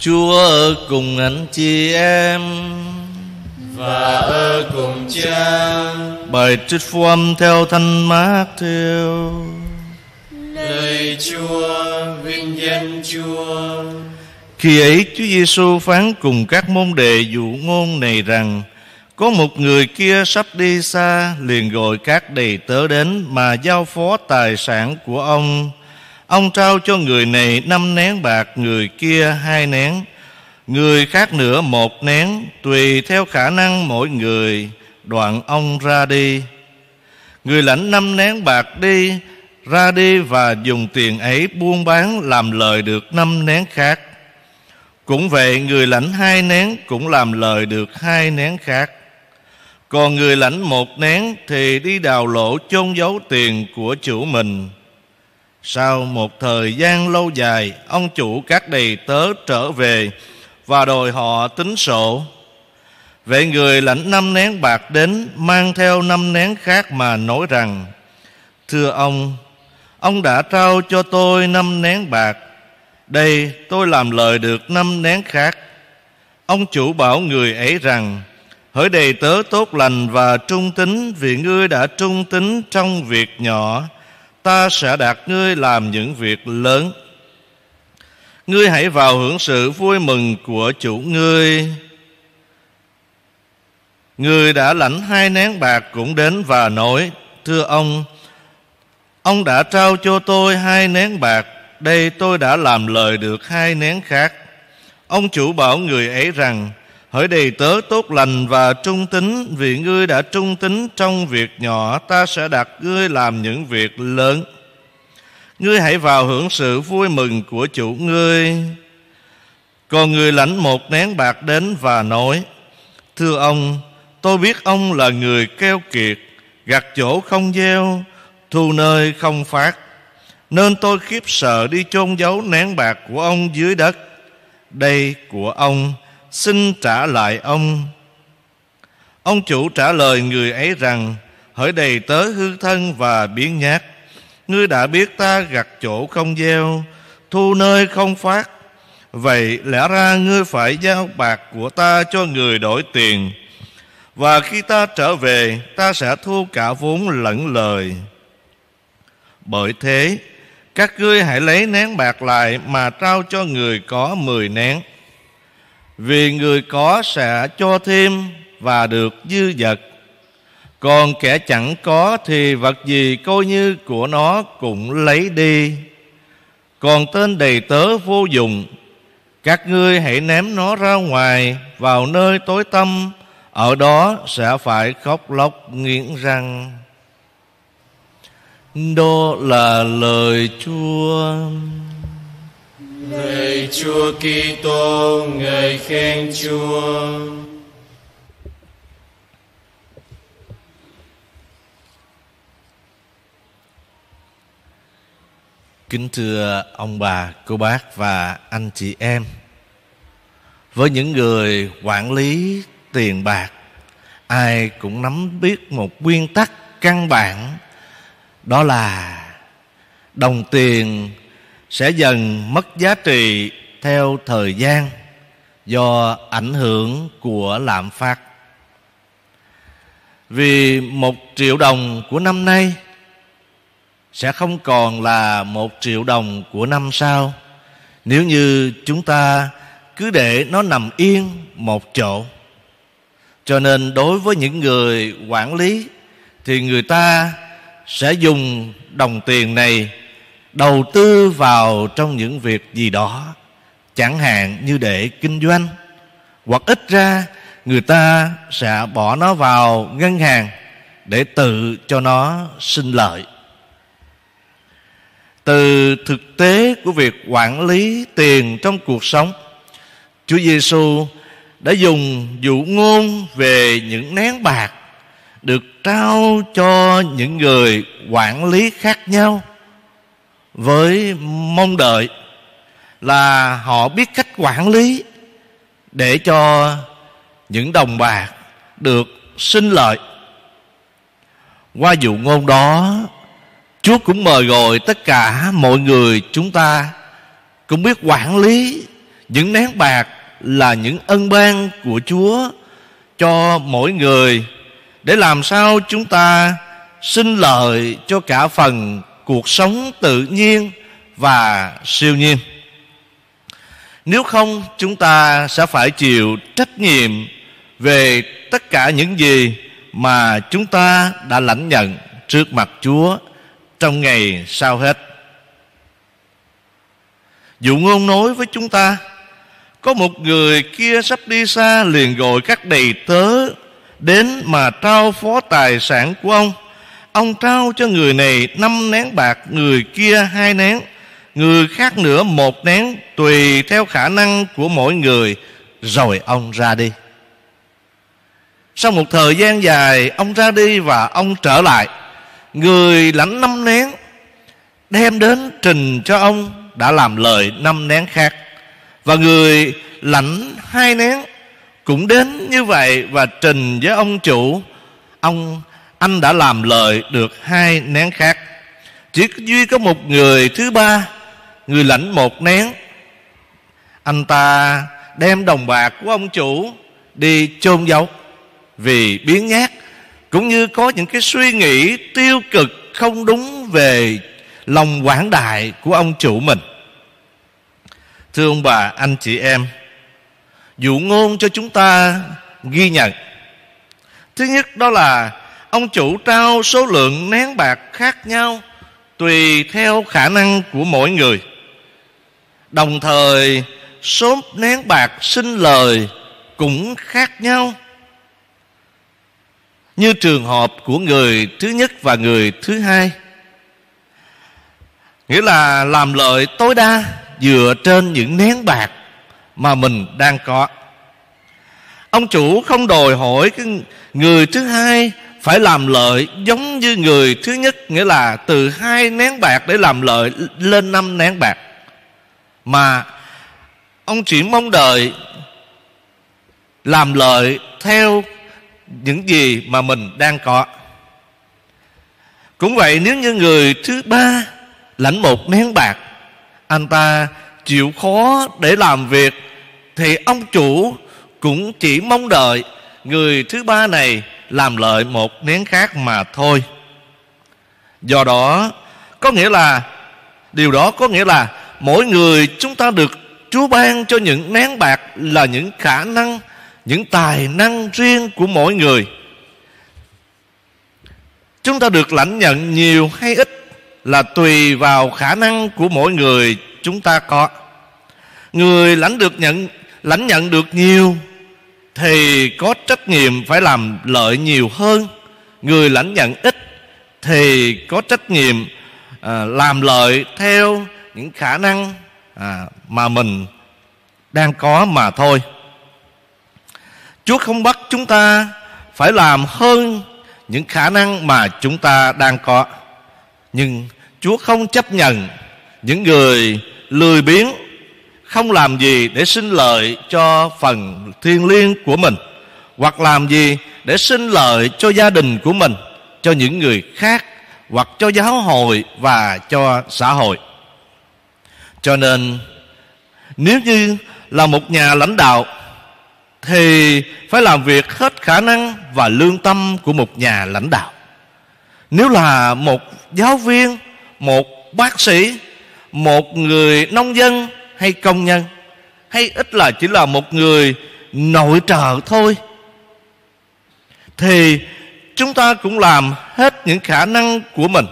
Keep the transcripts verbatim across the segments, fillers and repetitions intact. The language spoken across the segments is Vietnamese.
Chúa ở cùng anh chị em và ở cùng Cha. Bài trích phúc âm theo Thánh Mác-thêu. Lạy Chúa, vinh danh Chúa. Khi ấy Chúa Giêsu phán cùng các môn đệ dụ ngôn này rằng: có một người kia sắp đi xa, liền gọi các đầy tớ đến mà giao phó tài sản của ông. Ông trao cho người này năm nén bạc, người kia hai nén, người khác nữa một nén, tùy theo khả năng mỗi người. Đoạn ông ra đi. Người lãnh năm nén bạc đi ra đi và dùng tiền ấy buôn bán, làm lời được năm nén khác. Cũng vậy, người lãnh hai nén cũng làm lời được hai nén khác. Còn người lãnh một nén thì đi đào lỗ chôn giấu tiền của chủ mình. Sau một thời gian lâu dài, ông chủ các đầy tớ trở về và đòi họ tính sổ. Vậy người lãnh năm nén bạc đến, mang theo năm nén khác mà nói rằng: thưa ông, ông đã trao cho tôi năm nén bạc, đây tôi làm lời được năm nén khác. Ông chủ bảo người ấy rằng: hỡi đầy tớ tốt lành và trung tín, vì ngươi đã trung tín trong việc nhỏ, ta sẽ đặt ngươi làm những việc lớn. Ngươi hãy vào hưởng sự vui mừng của chủ ngươi. Người đã lãnh hai nén bạc cũng đến và nói: thưa ông, ông đã trao cho tôi hai nén bạc, đây tôi đã làm lời được hai nén khác. Ông chủ bảo người ấy rằng: hỡi đầy tớ tốt lành và trung tín, vì ngươi đã trung tín trong việc nhỏ, ta sẽ đặt ngươi làm những việc lớn. Ngươi hãy vào hưởng sự vui mừng của chủ ngươi. Còn người lãnh một nén bạc đến và nói: thưa ông, tôi biết ông là người keo kiệt, gặt chỗ không gieo, thu nơi không phát, nên tôi khiếp sợ đi chôn giấu nén bạc của ông dưới đất. Đây của ông, xin trả lại ông. Ông chủ trả lời người ấy rằng: hỡi đầy tớ hư thân và biếng nhác, ngươi đã biết ta gặt chỗ không gieo, thu nơi không phát. Vậy lẽ ra ngươi phải giao bạc của ta cho người đổi tiền, và khi ta trở về, ta sẽ thu cả vốn lẫn lời. Bởi thế, các ngươi hãy lấy nén bạc lại mà trao cho người có mười nén. Vì người có sẽ cho thêm và được dư dật, còn kẻ chẳng có thì vật gì coi như của nó cũng lấy đi. Còn tên đầy tớ vô dụng, các ngươi hãy ném nó ra ngoài vào nơi tối tăm, ở đó sẽ phải khóc lóc nghiến răng. Đó là lời Chúa. Lạy Chúa Kitô, ngợi khen Chúa. Kính thưa ông bà, cô bác và anh chị em, với những người quản lý tiền bạc, ai cũng nắm biết một nguyên tắc căn bản, đó là đồng tiền sẽ dần mất giá trị theo thời gian do ảnh hưởng của lạm phát. Vì một triệu đồng của năm nay sẽ không còn là một triệu đồng của năm sau, nếu như chúng ta cứ để nó nằm yên một chỗ. Cho nên đối với những người quản lý thì người ta sẽ dùng đồng tiền này đầu tư vào trong những việc gì đó, chẳng hạn như để kinh doanh, hoặc ít ra người ta sẽ bỏ nó vào ngân hàng để tự cho nó sinh lợi. Từ thực tế của việc quản lý tiền trong cuộc sống, Chúa Giêsu đã dùng dụ ngôn về những nén bạc được trao cho những người quản lý khác nhau, với mong đợi là họ biết cách quản lý để cho những đồng bạc được sinh lợi. Qua dụ ngôn đó, Chúa cũng mời gọi tất cả mọi người chúng ta cũng biết quản lý những nén bạc là những ân ban của Chúa cho mỗi người, để làm sao chúng ta sinh lợi cho cả phần cuộc sống tự nhiên và siêu nhiên. Nếu không, chúng ta sẽ phải chịu trách nhiệm về tất cả những gì mà chúng ta đã lãnh nhận trước mặt Chúa trong ngày sau hết. Dụ ngôn nói với chúng ta: có một người kia sắp đi xa, liền gọi các đầy tớ đến mà trao phó tài sản của ông. Ông trao cho người này năm nén bạc, người kia hai nén, người khác nữa một nén, tùy theo khả năng của mỗi người, rồi ông ra đi. Sau một thời gian dài, ông ra đi và ông trở lại. Người lãnh năm nén đem đến trình cho ông đã làm lời năm nén khác. Và người lãnh hai nén cũng đến như vậy và trình với ông chủ: Ông anh đã làm lời được hai nén khác. Chỉ duy có một người thứ ba, người lãnh một nén. Anh ta đem đồng bạc của ông chủ đi chôn giấu, vì biếng nhác, cũng như có những cái suy nghĩ tiêu cực không đúng về lòng quảng đại của ông chủ mình. Thưa ông bà, anh chị em, dụ ngôn cho chúng ta ghi nhận. Thứ nhất, đó là ông chủ trao số lượng nén bạc khác nhau tùy theo khả năng của mỗi người. Đồng thời, số nén bạc sinh lời cũng khác nhau, như trường hợp của người thứ nhất và người thứ hai. Nghĩa là làm lợi tối đa dựa trên những nén bạc mà mình đang có. Ông chủ không đòi hỏi cái người thứ hai phải làm lợi giống như người thứ nhất, nghĩa là từ hai nén bạc để làm lợi lên năm nén bạc, mà ông chỉ mong đợi làm lợi theo những gì mà mình đang có. Cũng vậy, nếu như người thứ ba lãnh một nén bạc, anh ta chịu khó để làm việc, thì ông chủ cũng chỉ mong đợi người thứ ba này làm lợi một nén khác mà thôi. Do đó, có nghĩa là điều đó có nghĩa là mỗi người chúng ta được Chúa ban cho những nén bạc là những khả năng, những tài năng riêng của mỗi người. Chúng ta được lãnh nhận nhiều hay ít là tùy vào khả năng của mỗi người chúng ta có. Người lãnh được nhận lãnh nhận được nhiều thì có trách nhiệm phải làm lợi nhiều hơn. Người lãnh nhận ít thì có trách nhiệm à, làm lợi theo những khả năng à, mà mình đang có mà thôi. Chúa không bắt chúng ta phải làm hơn những khả năng mà chúng ta đang có, nhưng Chúa không chấp nhận những người lười biếng, không làm gì để sinh lợi cho phần thiêng liêng của mình, hoặc làm gì để sinh lợi cho gia đình của mình, cho những người khác, hoặc cho giáo hội và cho xã hội. Cho nên nếu như là một nhà lãnh đạo thì phải làm việc hết khả năng và lương tâm của một nhà lãnh đạo. Nếu là một giáo viên, một bác sĩ, một người nông dân hay công nhân, hay ít là chỉ là một người nội trợ thôi, thì chúng ta cũng làm hết những khả năng của mình.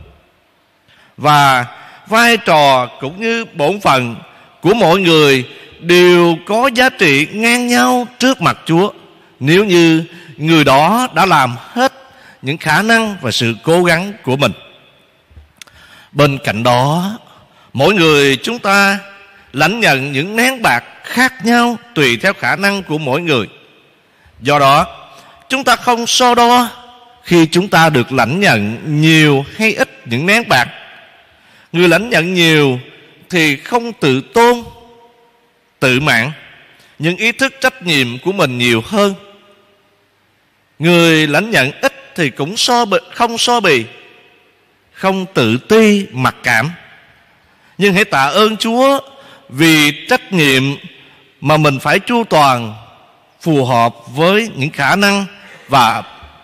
Và vai trò cũng như bổn phận của mỗi người đều có giá trị ngang nhau trước mặt Chúa, nếu như người đó đã làm hết những khả năng và sự cố gắng của mình. Bên cạnh đó, mỗi người chúng ta lãnh nhận những nén bạc khác nhau tùy theo khả năng của mỗi người. Do đó, chúng ta không so đo khi chúng ta được lãnh nhận nhiều hay ít những nén bạc. Người lãnh nhận nhiều thì không tự tôn, tự mãn, nhưng ý thức trách nhiệm của mình nhiều hơn. Người lãnh nhận ít thì cũng so bì, không so bì, không tự ti mặc cảm, nhưng hãy tạ ơn Chúa vì trách nhiệm mà mình phải chu toàn, phù hợp với những khả năng và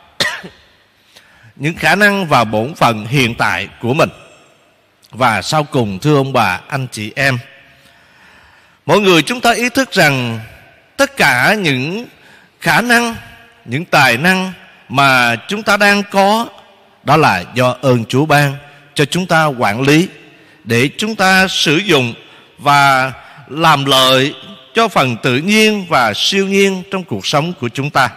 những khả năng và bổn phận hiện tại của mình. Và sau cùng, thưa ông bà, anh chị em, mỗi người chúng ta ý thức rằng tất cả những khả năng, những tài năng mà chúng ta đang có, đó là do ơn Chúa ban cho chúng ta quản lý, để chúng ta sử dụng và làm lợi cho phần tự nhiên và siêu nhiên trong cuộc sống của chúng ta,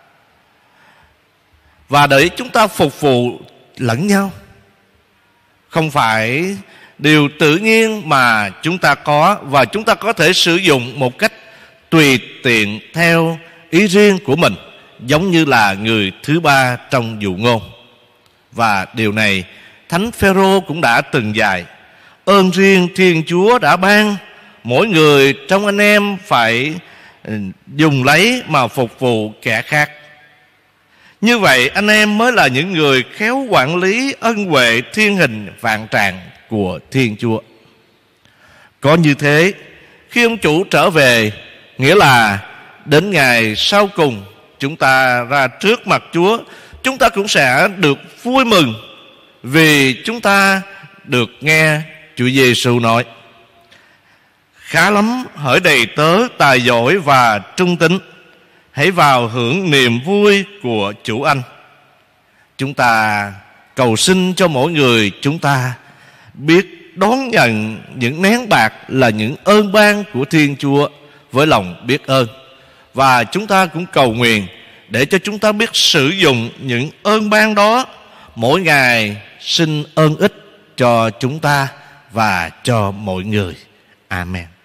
và để chúng ta phục vụ lẫn nhau. Không phải điều tự nhiên mà chúng ta có, và chúng ta có thể sử dụng một cách tùy tiện theo ý riêng của mình, giống như là người thứ ba trong dụ ngôn. Và điều này Thánh Phêrô cũng đã từng dạy: ơn riêng Thiên Chúa đã ban, mỗi người trong anh em phải dùng lấy mà phục vụ kẻ khác. Như vậy anh em mới là những người khéo quản lý ân huệ thiên hình vạn trạng của Thiên Chúa. Có như thế, khi ông chủ trở về, nghĩa là đến ngày sau cùng chúng ta ra trước mặt Chúa, chúng ta cũng sẽ được vui mừng, vì chúng ta được nghe Chúa Giêsu nói: khá lắm hỡi đầy tớ tài giỏi và trung tín, hãy vào hưởng niềm vui của chủ anh. Chúng ta cầu xin cho mỗi người chúng ta biết đón nhận những nén bạc là những ơn ban của Thiên Chúa với lòng biết ơn. Và chúng ta cũng cầu nguyện để cho chúng ta biết sử dụng những ơn ban đó mỗi ngày, xin ơn ích cho chúng ta và cho mọi người. Amen.